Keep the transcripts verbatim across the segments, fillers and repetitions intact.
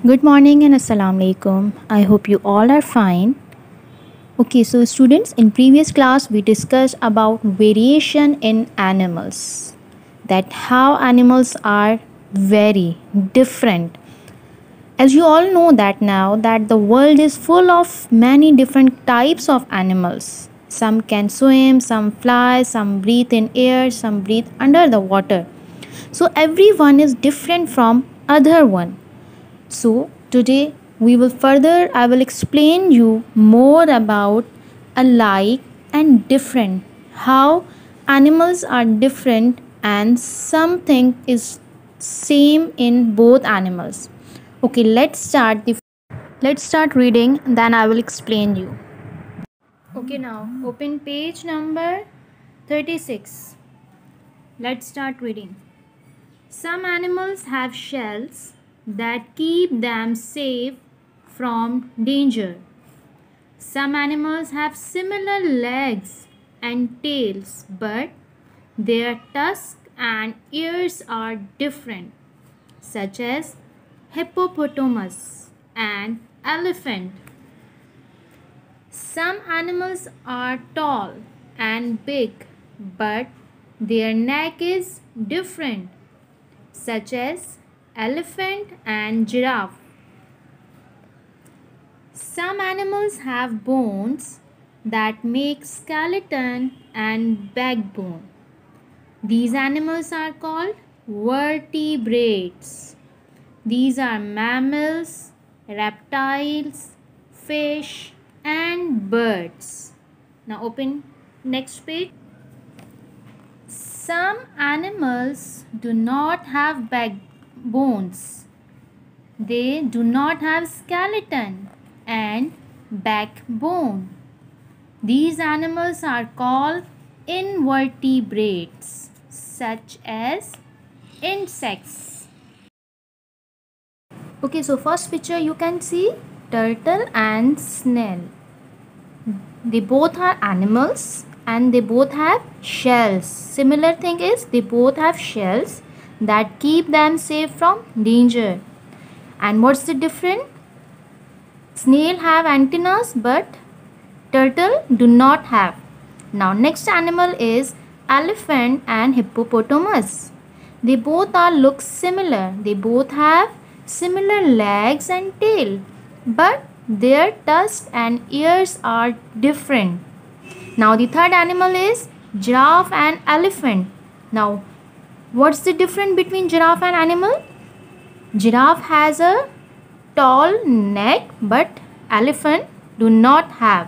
Good morning and assalamu alaikum. I hope you all are fine. Okay, so students, in previous class we discussed about variation in animals, that how animals are very different. As you all know that now that the world is full of many different types of animals. Some can swim, some fly, some breathe in air, some breathe under the water. So everyone is different from other one. So today we will further I will explain you more about alike and different, how animals are different and something is same in both animals. Okay, let's start the let's start reading, then I will explain you. Okay, now open page number thirty-six. Let's start reading. Some animals have shells that keep them safe from danger. Some animals have similar legs and tails, but their tusks and ears are different, such as hippopotamus and elephant. Some animals are tall and big, but their neck is different, such as elephant and giraffe. Some animals have bones that make skeleton and backbone. These animals are called vertebrates. These are mammals, reptiles, fish, and birds. Now open next page. Some animals do not have backbones. They do not have skeleton and backbone. These animals are called invertebrates, such as insects. Okay, so first picture you can see turtle and snail. They both are animals and they both have shells. Similar thing is they both have shells that keep them safe from danger. And what's the difference? Snail have antennas but turtle do not have. Now next animal is elephant and hippopotamus. They both are look similar. They both have similar legs and tail, but their tusks and ears are different. Now the third animal is giraffe and elephant. Now what's the difference between giraffe and animal? Giraffe has a tall neck but elephant do not have.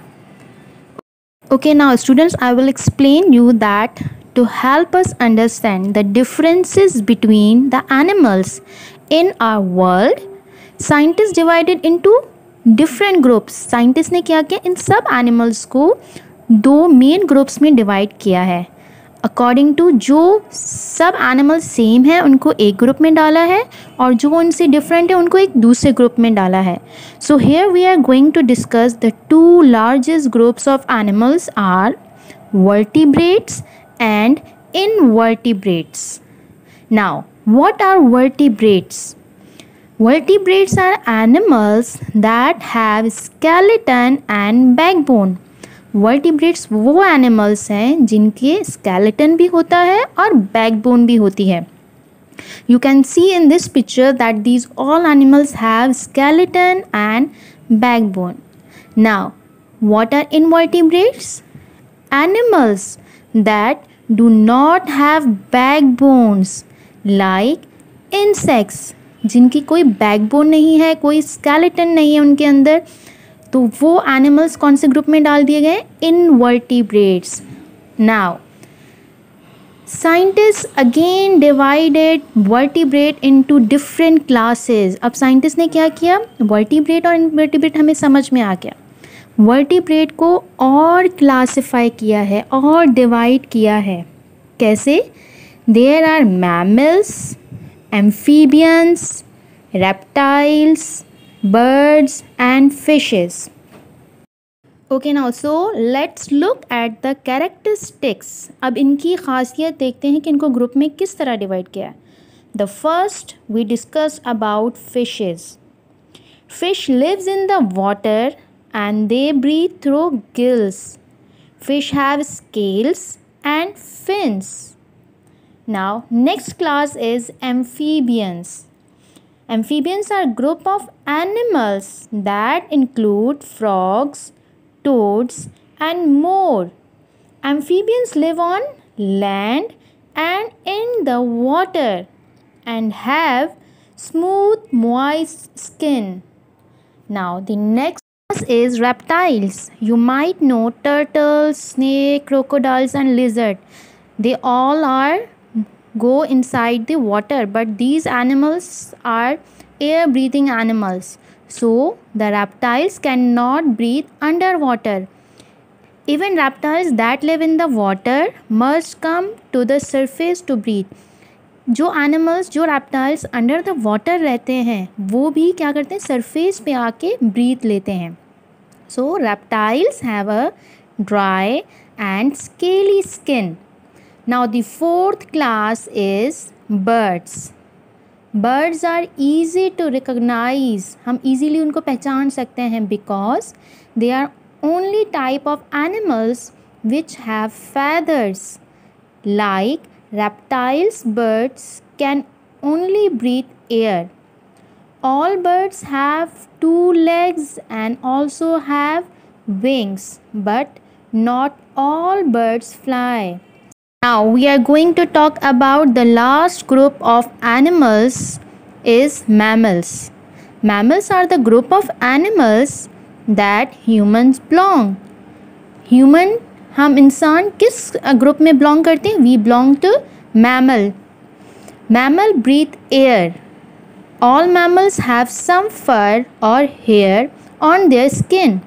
Okay, now students, I will explain you that to help us understand the differences between the animals in our world, scientists divided into different groups. Scientists ने क्या किया, इन सब animals को दो main groups में divide किया है. According to जो सब एनिमल सेम है उनको एक ग्रुप में डाला है और जो उनसे डिफरेंट है उनको एक दूसरे ग्रुप में डाला है. So here we are going to discuss the two largest groups of animals are vertebrates and invertebrates. Now what are vertebrates? Vertebrates are animals that have skeleton and backbone. Vertebrates वो animals हैं जिनके skeleton भी होता है और backbone भी होती है. You can see in this picture that these all animals have skeleton and backbone. Now, what are invertebrates? Animals that do not have backbones, like insects. जिनकी कोई बैकबोन नहीं है, कोई स्केलेटन नहीं है उनके अंदर, तो वो एनिमल्स कौन से ग्रुप में डाल दिए गए? Invertebrates. Now scientist again divided vertebrate into different classes. अब साइंटिस्ट ने क्या किया, वर्टिब्रेट और इनवर्टिब्रेट हमें समझ में आ गया. वर्टिब्रेट को और क्लासिफाई किया है और डिवाइड किया है. कैसे? There are mammals, amphibians, reptiles, birds and fishes. Okay, now so let's look at the characteristics. अब इनकी खासियत देखते हैं कि इनको ग्रुप में किस तरह डिवाइड किया है. The first we discuss about fishes. Fish lives in the water and they breathe through gills. Fish have scales and fins. Now, next class is amphibians. Amphibians are a group of animals that include frogs, toads, and more. Amphibians live on land and in the water and have smooth, moist skin. Now, the next class is reptiles. You might know turtles, snake, crocodiles, and lizard. They all are go inside the water, but these animals are air breathing animals, so the reptiles cannot breathe underwater. Even reptiles that live in the water must come to the surface to breathe. जो animals जो reptiles under the water रहते हैं वो भी क्या करते हैं, surface पे आके ब्रीथ लेते हैं. So reptiles have a dry and scaly skin. Now the fourth class is birds. Birds are easy to recognize. हम easily उनको पहचान सकते हैं because they are only type of animals which have feathers. Like reptiles, birds can only breathe air. All birds have two legs and also have wings, but not all birds fly. Now we are going to talk about the last group of animals is mammals. Mammals are the group of animals that humans belong. Human हम इंसान किस group में belong करते हैं? We belong to mammal. Mammal breathe air. All mammals have some fur or hair on their skin.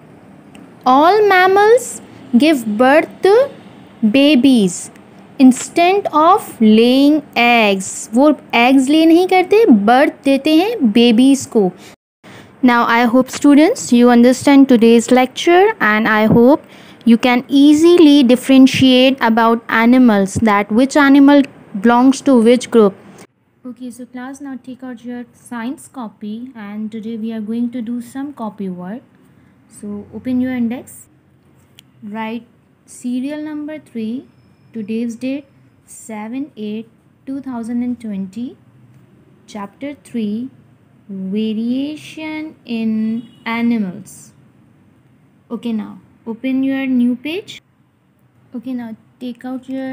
All mammals give birth to babies instant of laying eggs. वो eggs ले नहीं करते, बर्थ देते हैं बेबीज़ को. Now I hope students you understand today's lecture and I hope you can easily differentiate about animals, that which animal belongs to which group. Okay, so class, now take out your science copy and today we are going to do some copy work. So open your index, write serial number three, today's date seven eight two thousand twenty, chapter three, variation in animals. Okay, now open your new page. Okay, now take out your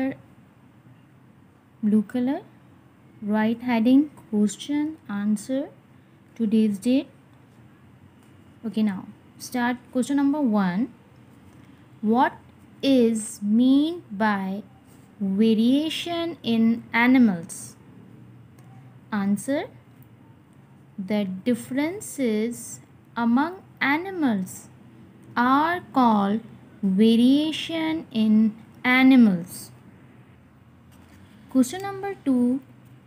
blue color, write heading question answer, today's date. Okay, now start question number one. What is mean by variation in animals? Answer: the differences among animals are called variation in animals. Question number two.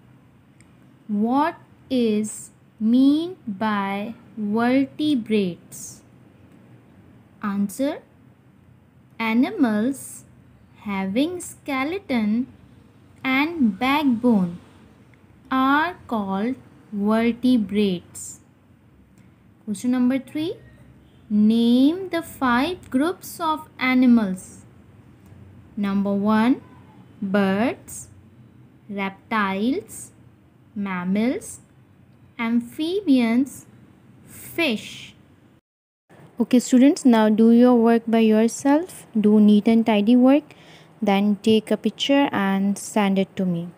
What is mean by vertebrates? Answer: animals having skeleton and backbone are called vertebrates. Question number three. Name the five groups of animals. Number one, birds, reptiles, mammals, amphibians, fish. Okay students, now do your work by yourself. Do neat and tidy work. Then take a picture and send it to me.